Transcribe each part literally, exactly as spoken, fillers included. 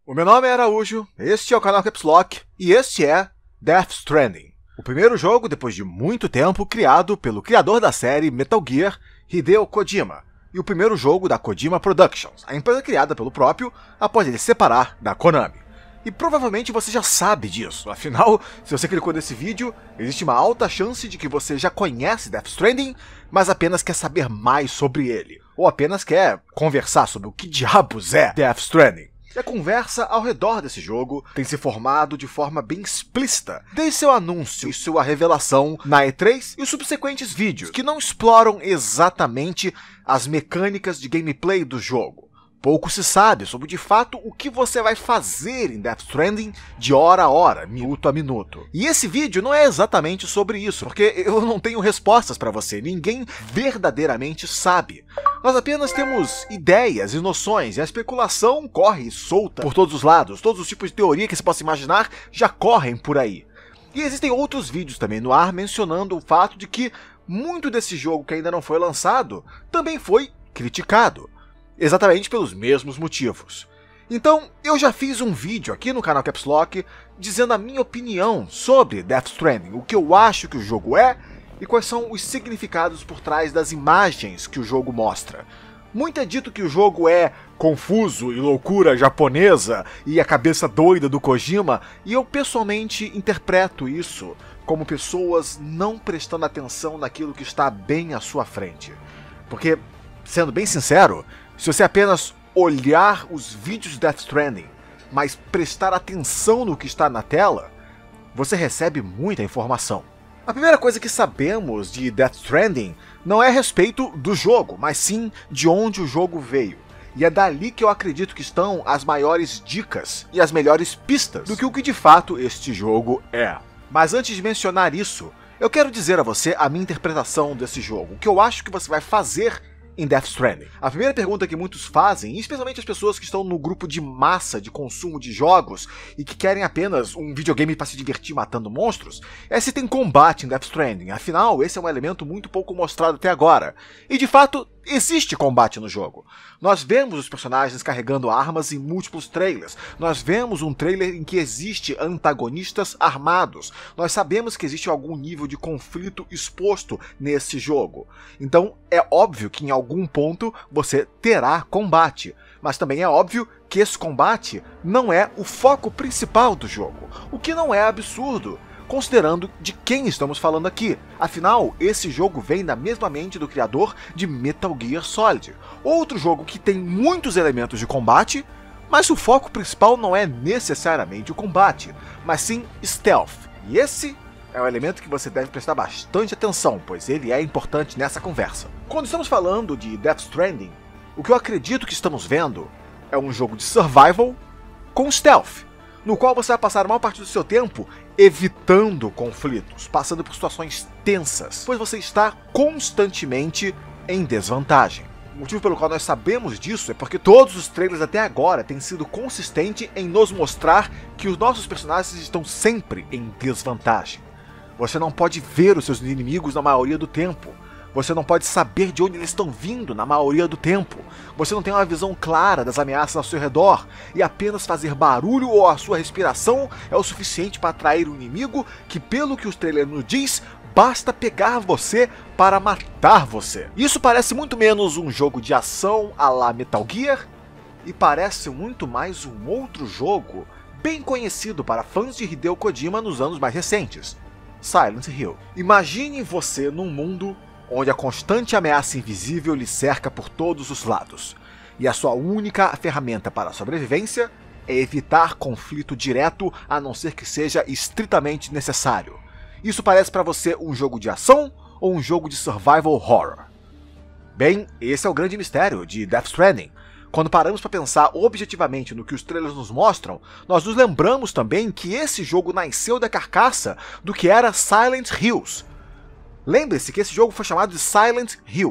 O meu nome é Araújo, este é o canal Caps Lock e este é Death Stranding, o primeiro jogo, depois de muito tempo, criado pelo criador da série Metal Gear, Hideo Kojima, e o primeiro jogo da Kojima Productions, a empresa criada pelo próprio após ele se separar da Konami. E provavelmente você já sabe disso, afinal, se você clicou nesse vídeo, existe uma alta chance de que você já conhece Death Stranding, mas apenas quer saber mais sobre ele, ou apenas quer conversar sobre o que diabos é Death Stranding. E a conversa ao redor desse jogo tem se formado de forma bem explícita, desde seu anúncio e sua revelação na E três e os subsequentes vídeos, que não exploram exatamente as mecânicas de gameplay do jogo. Pouco se sabe sobre de fato o que você vai fazer em Death Stranding de hora a hora, minuto a minuto. E esse vídeo não é exatamente sobre isso, porque eu não tenho respostas para você, ninguém verdadeiramente sabe. Nós apenas temos ideias e noções, e a especulação corre solta por todos os lados, todos os tipos de teoria que você possa imaginar já correm por aí. E existem outros vídeos também no ar mencionando o fato de que muito desse jogo que ainda não foi lançado também foi criticado. Exatamente pelos mesmos motivos. Então, eu já fiz um vídeo aqui no canal Caps Lock dizendo a minha opinião sobre Death Stranding, o que eu acho que o jogo é e quais são os significados por trás das imagens que o jogo mostra. Muito é dito que o jogo é confuso e loucura japonesa e a cabeça doida do Kojima, e eu pessoalmente interpreto isso como pessoas não prestando atenção naquilo que está bem à sua frente. Porque, sendo bem sincero, se você apenas olhar os vídeos de Death Stranding, mas prestar atenção no que está na tela, você recebe muita informação. A primeira coisa que sabemos de Death Stranding não é a respeito do jogo, mas sim de onde o jogo veio. E é dali que eu acredito que estão as maiores dicas e as melhores pistas do que o que de fato este jogo é. Mas antes de mencionar isso, eu quero dizer a você a minha interpretação desse jogo, o que eu acho que você vai fazer em Death Stranding. A primeira pergunta que muitos fazem, especialmente as pessoas que estão no grupo de massa de consumo de jogos e que querem apenas um videogame para se divertir matando monstros, é se tem combate em Death Stranding. Afinal, esse é um elemento muito pouco mostrado até agora. E de fato, existe combate no jogo. Nós vemos os personagens carregando armas em múltiplos trailers. Nós vemos um trailer em que existe antagonistas armados. Nós sabemos que existe algum nível de conflito exposto nesse jogo. Então é óbvio que em algum ponto você terá combate. Mas também é óbvio que esse combate não é o foco principal do jogo. O que não é absurdo, considerando de quem estamos falando aqui. Afinal, esse jogo vem da mesma mente do criador de Metal Gear Solid, outro jogo que tem muitos elementos de combate, mas o foco principal não é necessariamente o combate, mas sim stealth. E esse é um elemento que você deve prestar bastante atenção, pois ele é importante nessa conversa. Quando estamos falando de Death Stranding, o que eu acredito que estamos vendo é um jogo de survival com stealth, no qual você vai passar a maior parte do seu tempo evitando conflitos, passando por situações tensas, pois você está constantemente em desvantagem. O motivo pelo qual nós sabemos disso é porque todos os trailers até agora têm sido consistentes em nos mostrar que os nossos personagens estão sempre em desvantagem. Você não pode ver os seus inimigos na maioria do tempo. Você não pode saber de onde eles estão vindo na maioria do tempo. Você não tem uma visão clara das ameaças ao seu redor, e apenas fazer barulho ou a sua respiração é o suficiente para atrair o inimigo que, pelo que os trailers nos diz, basta pegar você para matar você. Isso parece muito menos um jogo de ação à la Metal Gear, e parece muito mais um outro jogo bem conhecido para fãs de Hideo Kojima nos anos mais recentes, Silent Hill. Imagine você num mundo onde a constante ameaça invisível lhe cerca por todos os lados, e a sua única ferramenta para a sobrevivência é evitar conflito direto, a não ser que seja estritamente necessário. Isso parece para você um jogo de ação ou um jogo de survival horror? Bem, esse é o grande mistério de Death Stranding. Quando paramos para pensar objetivamente no que os trailers nos mostram, nós nos lembramos também que esse jogo nasceu da carcaça do que era Silent Hills. Lembre-se que esse jogo foi chamado de Silent Hills,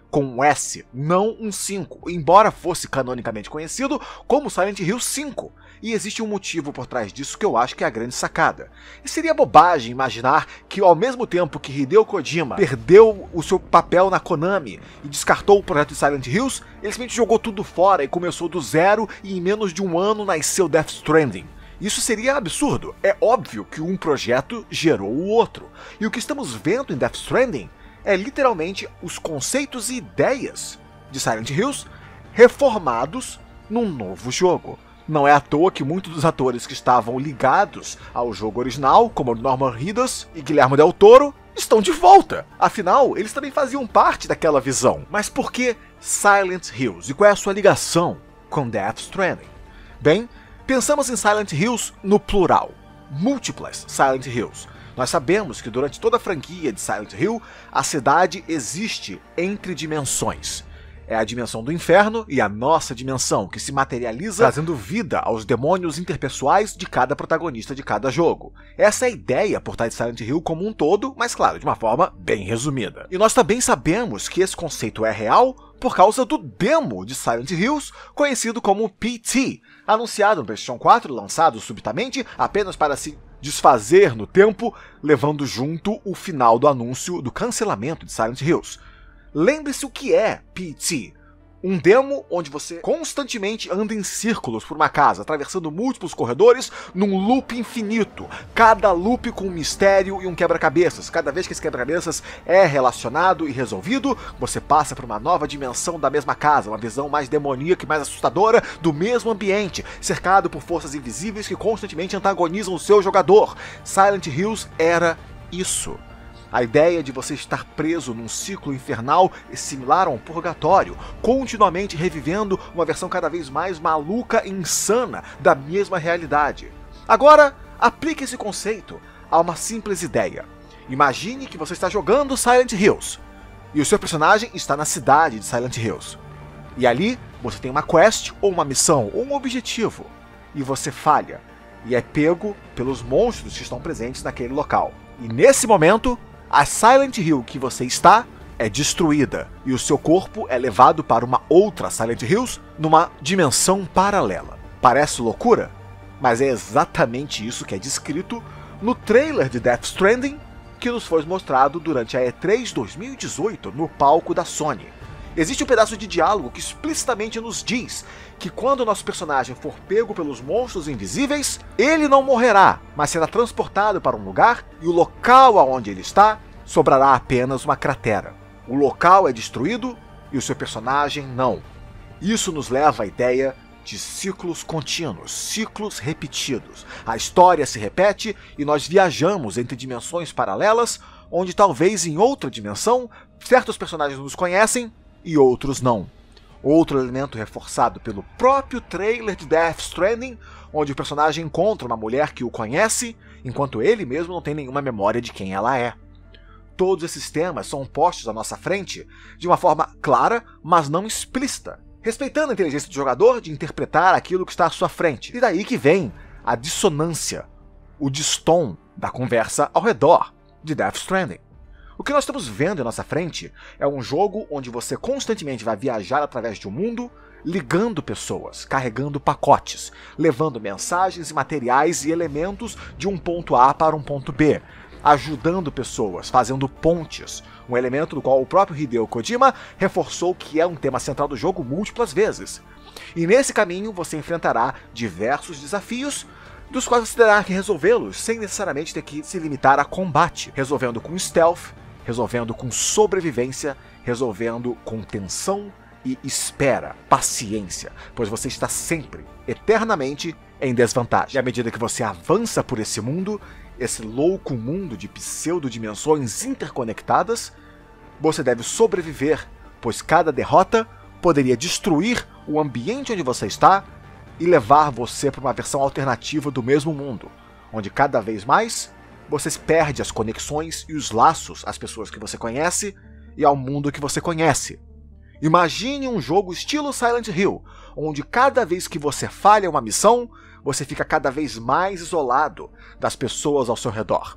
com um S, não um cinco, embora fosse canonicamente conhecido como Silent Hill cinco. E existe um motivo por trás disso que eu acho que é a grande sacada. E seria bobagem imaginar que, ao mesmo tempo que Hideo Kojima perdeu o seu papel na Konami e descartou o projeto de Silent Hills, ele simplesmente jogou tudo fora e começou do zero, e em menos de um ano nasceu Death Stranding. Isso seria absurdo. É óbvio que um projeto gerou o outro. E o que estamos vendo em Death Stranding é literalmente os conceitos e ideias de Silent Hills reformados num novo jogo. Não é à toa que muitos dos atores que estavam ligados ao jogo original, como Norman Reedus e Guillermo del Toro, estão de volta. Afinal, eles também faziam parte daquela visão. Mas por que Silent Hills? E qual é a sua ligação com Death Stranding? Bem, pensamos em Silent Hills no plural. Múltiplas Silent Hills. Nós sabemos que durante toda a franquia de Silent Hill, a cidade existe entre dimensões. É a dimensão do inferno e a nossa dimensão, que se materializa trazendo vida aos demônios interpessoais de cada protagonista de cada jogo. Essa é a ideia por trás de Silent Hill como um todo, mas claro, de uma forma bem resumida. E nós também sabemos que esse conceito é real por causa do demo de Silent Hills, conhecido como P T, anunciado no PlayStation quatro, lançado subitamente apenas para se desfazer no tempo, levando junto o final do anúncio do cancelamento de Silent Hills. Lembre-se o que é P T. Um demo onde você constantemente anda em círculos por uma casa, atravessando múltiplos corredores num loop infinito. Cada loop com um mistério e um quebra-cabeças. Cada vez que esse quebra-cabeças é relacionado e resolvido, você passa por uma nova dimensão da mesma casa, uma visão mais demoníaca e mais assustadora do mesmo ambiente, cercado por forças invisíveis que constantemente antagonizam o seu jogador. Silent Hills era isso. A ideia de você estar preso num ciclo infernal é similar a um purgatório, continuamente revivendo uma versão cada vez mais maluca e insana da mesma realidade. Agora, aplique esse conceito a uma simples ideia. Imagine que você está jogando Silent Hills, e o seu personagem está na cidade de Silent Hills. E ali, você tem uma quest, ou uma missão, ou um objetivo, e você falha, e é pego pelos monstros que estão presentes naquele local. E nesse momento, a Silent Hill que você está é destruída e o seu corpo é levado para uma outra Silent Hills numa dimensão paralela. Parece loucura? Mas é exatamente isso que é descrito no trailer de Death Stranding que nos foi mostrado durante a E três dois mil e dezoito no palco da Sony. Existe um pedaço de diálogo que explicitamente nos diz que quando o nosso personagem for pego pelos monstros invisíveis, ele não morrerá, mas será transportado para um lugar e o local aonde ele está sobrará apenas uma cratera. O local é destruído e o seu personagem não. Isso nos leva à ideia de ciclos contínuos, ciclos repetidos. A história se repete e nós viajamos entre dimensões paralelas, onde talvez em outra dimensão certos personagens nos conhecem e outros não. Outro elemento reforçado pelo próprio trailer de Death Stranding, onde o personagem encontra uma mulher que o conhece, enquanto ele mesmo não tem nenhuma memória de quem ela é. Todos esses temas são postos à nossa frente de uma forma clara, mas não explícita, respeitando a inteligência do jogador de interpretar aquilo que está à sua frente. E daí que vem a dissonância, o distom da conversa ao redor de Death Stranding. O que nós estamos vendo à nossa frente é um jogo onde você constantemente vai viajar através de um mundo, ligando pessoas, carregando pacotes, levando mensagens e materiais e elementos de um ponto A para um ponto B, ajudando pessoas, fazendo pontes, um elemento do qual o próprio Hideo Kojima reforçou que é um tema central do jogo múltiplas vezes. E nesse caminho você enfrentará diversos desafios, dos quais você terá que resolvê-los sem necessariamente ter que se limitar a combate, resolvendo com stealth, resolvendo com sobrevivência, resolvendo com tensão e espera, paciência, pois você está sempre, eternamente, em desvantagem. E à medida que você avança por esse mundo, esse louco mundo de pseudo-dimensões interconectadas, você deve sobreviver, pois cada derrota poderia destruir o ambiente onde você está e levar você para uma versão alternativa do mesmo mundo, onde cada vez mais você perde as conexões e os laços às pessoas que você conhece e ao mundo que você conhece. Imagine um jogo estilo Silent Hill, onde cada vez que você falha uma missão, você fica cada vez mais isolado das pessoas ao seu redor.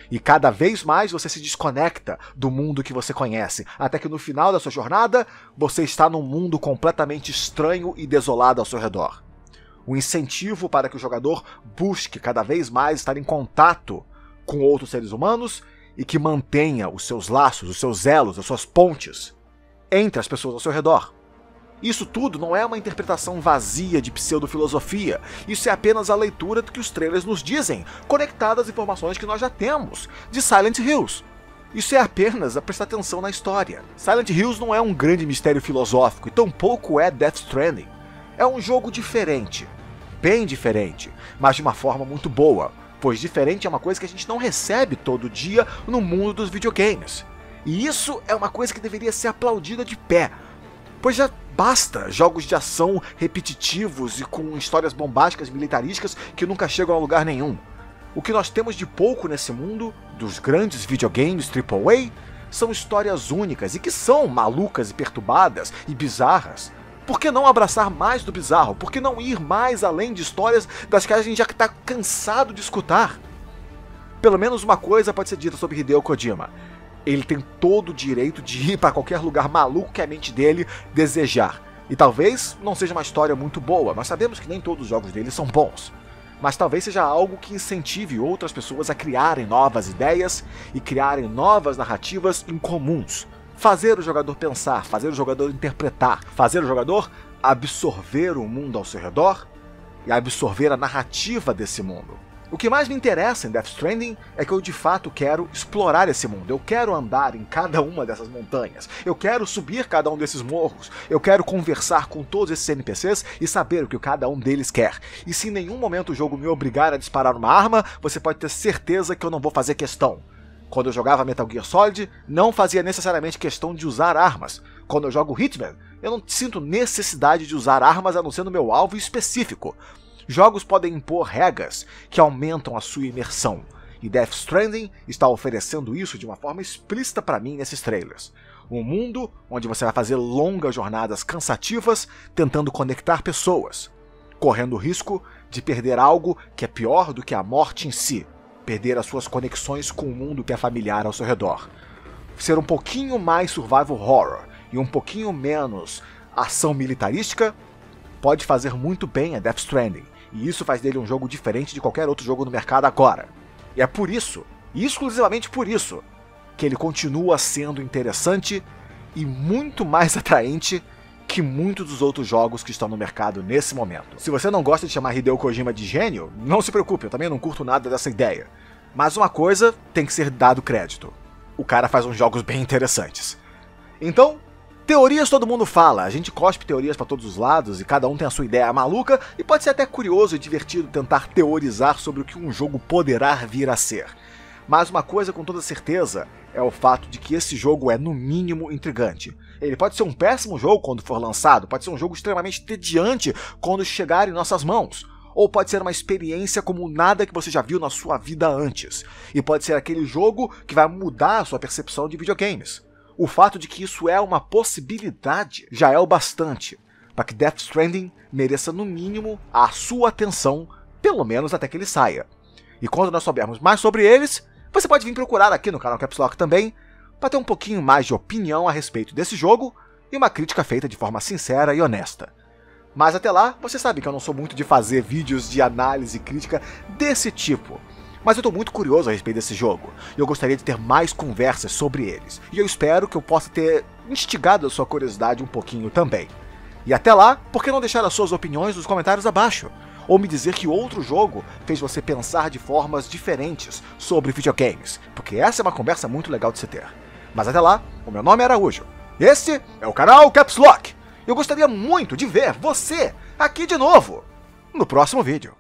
E cada vez mais você se desconecta do mundo que você conhece, até que no final da sua jornada, você está num mundo completamente estranho e desolado ao seu redor. O incentivo para que o jogador busque cada vez mais estar em contato com outros seres humanos e que mantenha os seus laços, os seus elos, as suas pontes entre as pessoas ao seu redor. Isso tudo não é uma interpretação vazia de pseudofilosofia, isso é apenas a leitura do que os trailers nos dizem, conectada às informações que nós já temos de Silent Hills. Isso é apenas a prestar atenção na história. Silent Hills não é um grande mistério filosófico e tampouco é Death Stranding. É um jogo diferente, bem diferente, mas de uma forma muito boa, pois diferente é uma coisa que a gente não recebe todo dia no mundo dos videogames. E isso é uma coisa que deveria ser aplaudida de pé, pois já basta jogos de ação repetitivos e com histórias bombásticas militarísticas que nunca chegam a lugar nenhum. O que nós temos de pouco nesse mundo, dos grandes videogames triplo A, são histórias únicas e que são malucas e perturbadas e bizarras. Por que não abraçar mais do bizarro? Por que não ir mais além de histórias das que a gente já está cansado de escutar? Pelo menos uma coisa pode ser dita sobre Hideo Kojima. Ele tem todo o direito de ir para qualquer lugar maluco que a mente dele desejar. E talvez não seja uma história muito boa, nós sabemos que nem todos os jogos dele são bons. Mas talvez seja algo que incentive outras pessoas a criarem novas ideias e criarem novas narrativas incomuns. Fazer o jogador pensar, fazer o jogador interpretar, fazer o jogador absorver o mundo ao seu redor e absorver a narrativa desse mundo. O que mais me interessa em Death Stranding é que eu de fato quero explorar esse mundo, eu quero andar em cada uma dessas montanhas, eu quero subir cada um desses morros, eu quero conversar com todos esses N P Cs e saber o que cada um deles quer. E se em nenhum momento o jogo me obrigar a disparar uma arma, você pode ter certeza que eu não vou fazer questão. Quando eu jogava Metal Gear Solid, não fazia necessariamente questão de usar armas. Quando eu jogo Hitman, eu não sinto necessidade de usar armas a não ser no meu alvo específico. Jogos podem impor regras que aumentam a sua imersão, e Death Stranding está oferecendo isso de uma forma explícita para mim nesses trailers. Um mundo onde você vai fazer longas jornadas cansativas tentando conectar pessoas, correndo o risco de perder algo que é pior do que a morte em si, perder as suas conexões com o mundo que é familiar ao seu redor. Ser um pouquinho mais survival horror e um pouquinho menos ação militarística pode fazer muito bem a Death Stranding, e isso faz dele um jogo diferente de qualquer outro jogo no mercado agora. E é por isso, e exclusivamente por isso, que ele continua sendo interessante e muito mais atraente que muitos dos outros jogos que estão no mercado nesse momento. Se você não gosta de chamar Hideo Kojima de gênio, não se preocupe, eu também não curto nada dessa ideia. Mas uma coisa tem que ser dado crédito: o cara faz uns jogos bem interessantes. Então, teorias todo mundo fala, a gente cospe teorias para todos os lados e cada um tem a sua ideia maluca, e pode ser até curioso e divertido tentar teorizar sobre o que um jogo poderá vir a ser. Mas uma coisa com toda certeza é o fato de que esse jogo é no mínimo intrigante. Ele pode ser um péssimo jogo quando for lançado, pode ser um jogo extremamente entediante quando chegar em nossas mãos, ou pode ser uma experiência como nada que você já viu na sua vida antes, e pode ser aquele jogo que vai mudar a sua percepção de videogames. O fato de que isso é uma possibilidade já é o bastante para que Death Stranding mereça no mínimo a sua atenção, pelo menos até que ele saia. E quando nós soubermos mais sobre eles, você pode vir procurar aqui no canal Caps Lock também, para ter um pouquinho mais de opinião a respeito desse jogo e uma crítica feita de forma sincera e honesta. Mas até lá, você sabe que eu não sou muito de fazer vídeos de análise e crítica desse tipo. Mas eu estou muito curioso a respeito desse jogo, e eu gostaria de ter mais conversas sobre eles, e eu espero que eu possa ter instigado a sua curiosidade um pouquinho também. E até lá, por que não deixar as suas opiniões nos comentários abaixo? Ou me dizer que outro jogo fez você pensar de formas diferentes sobre videogames, porque essa é uma conversa muito legal de se ter. Mas até lá, o meu nome é Araújo, esse é o canal Caps Lock. Eu gostaria muito de ver você aqui de novo no próximo vídeo.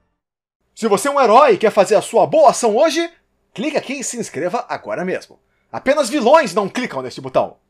Se você é um herói e quer fazer a sua boa ação hoje, clique aqui e se inscreva agora mesmo. Apenas vilões não clicam neste botão.